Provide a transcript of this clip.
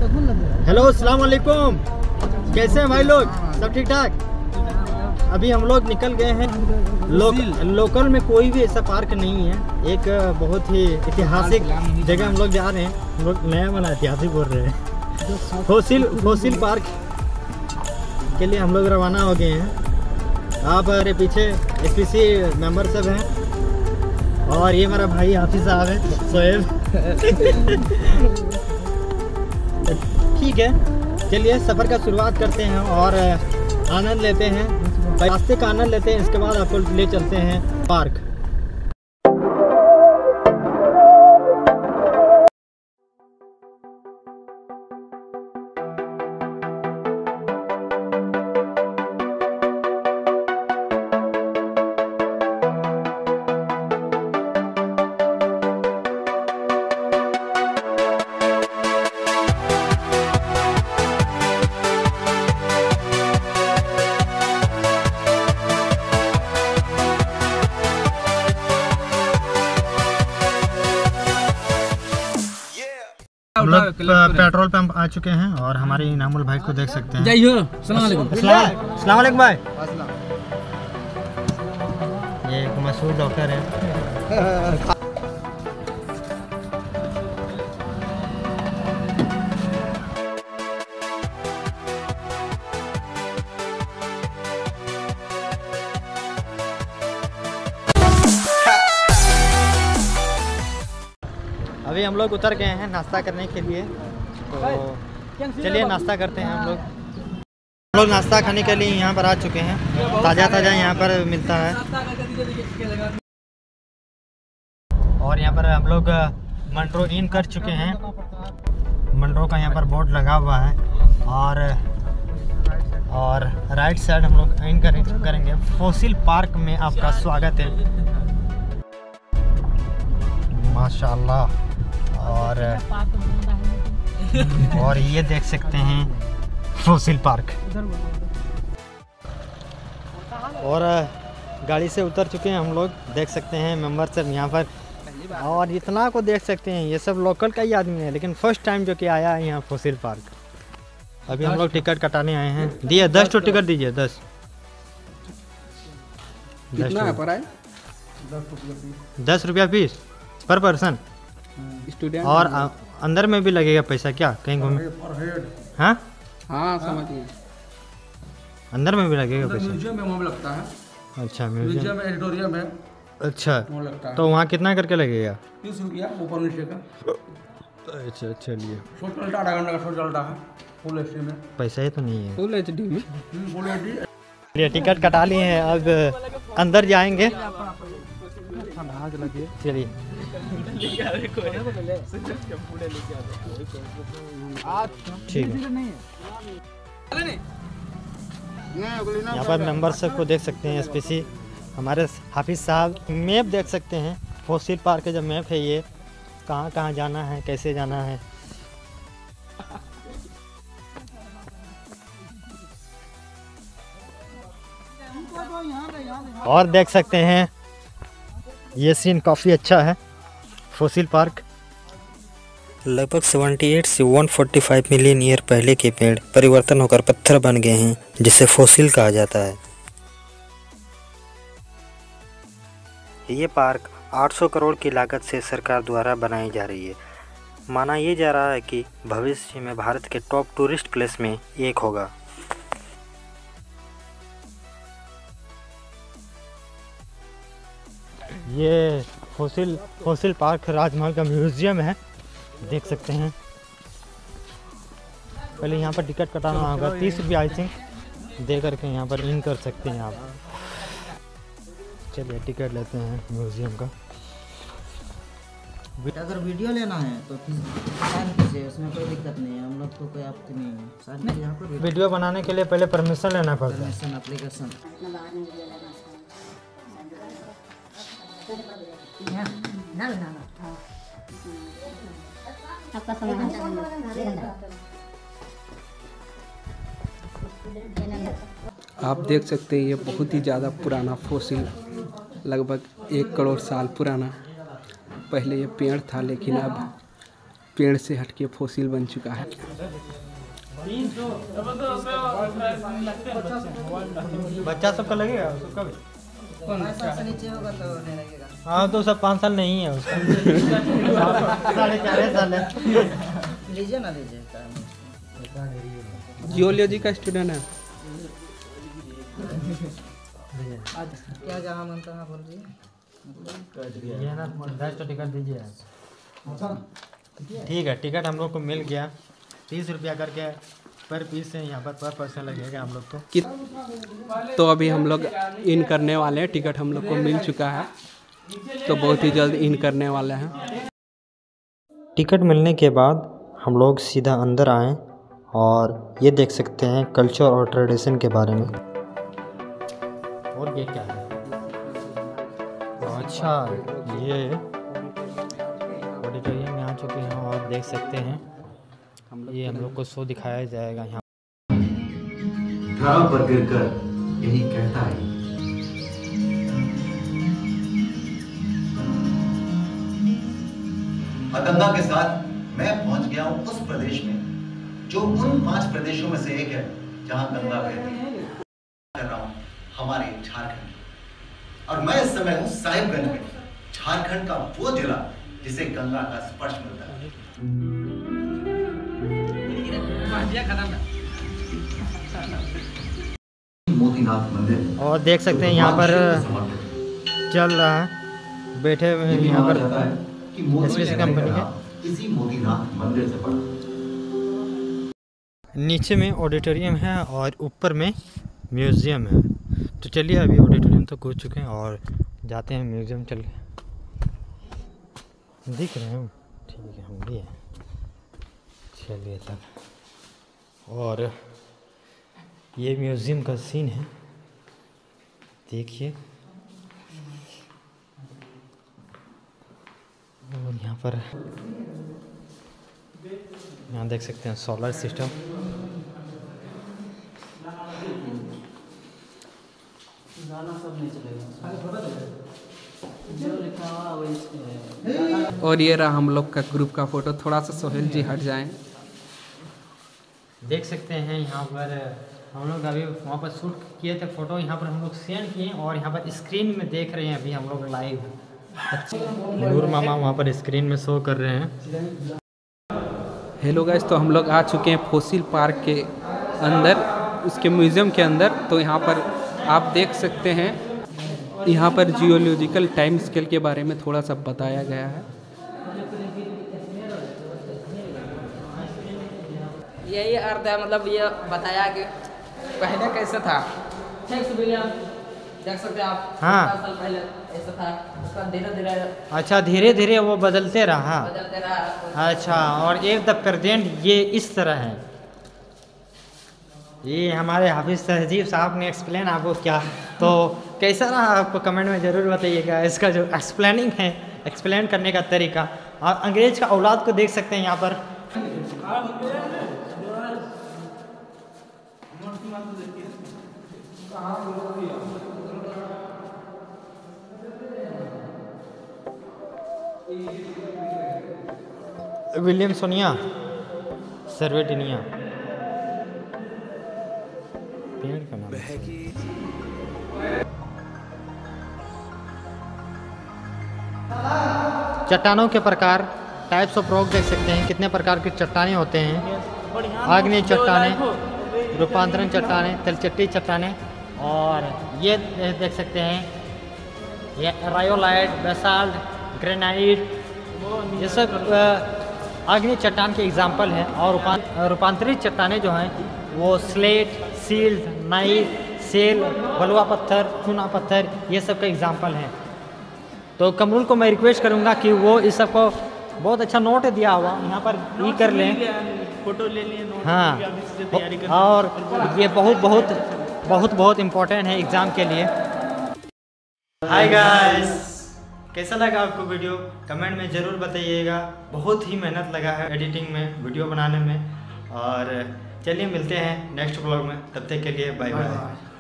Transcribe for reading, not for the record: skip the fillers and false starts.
Hello, अस्सलाम वालेकुम। कैसे हैं भाई लोग? सब ठीक ठाक? अभी हम लोग निकल गए हैं। लोकल में कोई भी ऐसा पार्क नहीं है। एक बहुत ही ऐतिहासिक जगह हम लोग जा रहे हैं। हम लोग नया बना ऐतिहासिक बोल रहे हैं। फोसिल पार्क के लिए हम लोग रवाना हो गए हैं। आप हमारे पीछे SPC मेंबर सब हैं और ये हमारा भाई हाफिज साहब है, सोहेब। ठीक है, चलिए सफ़र का शुरुआत करते हैं और आनंद लेते हैं, रास्ते का आनंद लेते हैं। इसके बाद आपको ले चलते हैं पार्क। हम लोग पेट्रोल पंप आ चुके हैं और हमारे इनामुल भाई को देख सकते हैं। जय हो, अस्सलाम वालेकुम। अस्सलाम वालेकुम भाई। ये एक मशहूर डॉक्टर है। अभी हम लोग उतर गए हैं नाश्ता करने के लिए, तो चलिए नाश्ता करते हैं। हम लोग नाश्ता खाने के लिए यहाँ पर आ चुके हैं। ताज़ा यहाँ पर मिलता है और यहाँ पर हम लोग मंट्रो इन कर चुके हैं। मंट्रो का यहाँ पर बोर्ड लगा हुआ है और राइट साइड हम लोग इन करेंगे। फोसिल पार्क में आपका स्वागत है। माशाल्लाह। और ये देख सकते हैं फोसिल पार्क। और गाड़ी से उतर चुके हैं हम लोग, देख सकते हैं मेंबर सब यहाँ पर। और इतना को देख सकते हैं, ये सब लोकल का ही आदमी है, लेकिन फर्स्ट टाइम जो कि आया है यहाँ फोसिल पार्क। अभी हम लोग टिकट कटाने आए हैं। दिए 10 तो टिकट दीजिए। 10 रुपया फीस पर पर्सन। स्टूडेंट और अंदर में भी लगेगा पैसा क्या? कहीं घूमे? हाँ हाँ, समझिए। अंदर में भी लगेगा पैसा? म्यूजियम में वहाँ लगता है। अच्छा, म्यूजियम में, एडिटोरियम है। अच्छा, लगता है। तो वहाँ कितना करके लगेगा? 30 रुपया ऊपर नीचे का। अच्छा, चलिए। आधा घंटा का शो चलता है फुल HD में। पैसा ही तो नहीं है। फुल HD में। Full HD। चलिए टिकट कटा लिए हैं, अब अंदर जाएंगे। चलिए ठीक है। यहाँ पर मेंबर सब को देख सकते हैं। SPC हमारे हाफिज साहब। मैप देख सकते हैं, फोसिल पार्क का जो मैप है, ये कहाँ कहाँ जाना है, कैसे जाना है। और देख सकते हैं ये सीन काफ़ी अच्छा है। फोसिल पार्क लगभग 78 से 145 मिलियन ईयर पहले के पेड़ परिवर्तन होकर पत्थर बन गए हैं, जिसे फोसिल कहा जाता है। ये पार्क 800 करोड़ की लागत से सरकार द्वारा बनाई जा रही है। माना ये जा रहा है कि भविष्य में भारत के टॉप टूरिस्ट प्लेस में एक होगा। ये फोसिल पार्क राजमहल का म्यूजियम है, देख सकते हैं। पहले यहाँ पर टिकट कटाना होगा 30 रुपया आई थिंक, दे करके यहाँ पर इन कर सकते हैं आप। चलिए टिकट लेते हैं म्यूजियम का। अगर वीडियो लेना है तो कीजिए, उसमें कोई दिक्कत नहीं है, हम लोग को कोई आपत्ति नहीं है। साथ यहाँ पर वीडियो बनाने के लिए पहले परमिशन लेना पड़ता है। Permission application. आपका समाधान आप देख सकते हैं, ये बहुत ही ज़्यादा पुराना फोसिल, लगभग 1 करोड़ साल पुराना। पहले ये पेड़ था, लेकिन अब पेड़ से हटके फॉसिल बन चुका है। बच्चा सबका लगेगा, सबका भी 5 साल से नीचे होगा तो नहीं लगेगा। हाँ तो सब 5 साल नहीं है उसका 4.5 साल है। लीजिए ना लीजिए। जियोलॉजी का स्टूडेंट है। क्या जहाँ मनता है बोल दीजिए। ये ना 10 तो टिकट दीजिए। ठीक है, टिकट हम लोग को मिल गया 30 रुपया करके पर पीस है। यहाँ पर पर्सन लगेगा हम लोग को। तो अभी हम लोग इन करने वाले हैं। टिकट हम लोग को मिल चुका है तो बहुत ही जल्द इन करने वाले हैं। टिकट मिलने के बाद हम लोग सीधा अंदर आए और ये देख सकते हैं कल्चर और ट्रेडिशन के बारे में। और ये क्या है? अच्छा, ये ऑडिटोरियम में आ चुके हैं और देख सकते हैं ये हम लोग को शो दिखाया जाएगा यहाँ। घाव पर गिरकर यही कहता है, और गंगा के साथ मैं पहुंच गया हूं उस प्रदेश में जो उन 5 प्रदेशों में से एक है जहां गंगा बहती है। कर रहा हूं हमारे झारखंड की, और मैं इस समय हूं साहिबगंज में, झारखंड का वो जिला जिसे गंगा का स्पर्श मिलता है। मोतीनाथ मंदिर, और देख सकते हैं यहाँ पर चल रहा है, बैठे हुए हैं यहाँ पर एसपीसी कंपनी के। इसी मोतीनाथ मंदिर से पड़ा। नीचे में ऑडिटोरियम है और ऊपर में म्यूज़ियम है। तो चलिए अभी ऑडिटोरियम तो घूम चुके हैं और जाते हैं म्यूज़ियम। चल दिख रहे हैं, ठीक है हम भी हैं। चलिए तब, और ये म्यूज़ियम का सीन है, देखिए। और यहाँ पर यहाँ देख सकते हैं सोलर सिस्टम। और ये रहा हम लोग का ग्रुप का फोटो। थोड़ा सा सोहेल जी हट जाएं। देख सकते हैं यहाँ पर हम लोग अभी वहाँ पर शूट किए थे फ़ोटो, यहाँ पर हम लोग सेंड किए और यहाँ पर स्क्रीन में देख रहे हैं अभी हम लोग लाइव। नूर मामा वहाँ पर स्क्रीन में शो कर रहे हैं। हेलो गाइस, तो हम लोग आ चुके हैं फॉसिल पार्क के अंदर, उसके म्यूज़ियम के अंदर। तो यहाँ पर आप देख सकते हैं, यहाँ पर जियोलॉजिकल टाइम स्केल के बारे में थोड़ा सा बताया गया है। यही अर्थ है, मतलब ये बताया कि पहले कैसे था। देख सकते हैं आप, हाँ। 50 साल पहले ऐसा था, उसका धीरे धीरे अच्छा, धीरे धीरे वो बदलते रहा। बदलते रहा। अच्छा, और एक द प्रेजेंट ये इस तरह है। ये हमारे हाफिज़ तहजीब साहब ने एक्सप्लेन आपको क्या, तो कैसा रहा आपको कमेंट में ज़रूर बताइएगा। इसका जो एक्सप्लेनिंग है, एक्सप्लेन करने का तरीका, और अंग्रेज का औलाद को देख सकते हैं यहाँ पर। विलियमसोनिया सर्वेटिनिया पेड़ का नाम है। चट्टानों के प्रकार, टाइप्स ऑफ रॉक देख सकते हैं कितने प्रकार की चट्टानें होते हैं। आग्नेय चट्टानें, रूपांतरण चट्टानें, तलचट्टी चट्टानें, और ये देख सकते हैं ये रायोलाइट, बेसाल्ट, ग्रेनाइट, ये सब आग्नेय चट्टान के एग्जाम्पल हैं। और रूपांतरित चट्टानें जो हैं वो स्लेट, सील्ड, नाइफ, सेल, बलुआ पत्थर, चूना पत्थर, ये सब का एग्जाम्पल हैं। तो कमरुल को मैं रिक्वेस्ट करूँगा कि वो इस सब को बहुत अच्छा नोट दिया हुआ यहाँ पर ई कर लें, फोटो ले लें। हाँ, और ये बहुत इम्पोर्टेंट है एग्ज़ाम के लिए। हाय गाइस, कैसा लगा आपको वीडियो? कमेंट में ज़रूर बताइएगा। बहुत ही मेहनत लगा है एडिटिंग में, वीडियो बनाने में। और चलिए मिलते हैं नेक्स्ट ब्लॉग में, तब तक के लिए बाय बाय।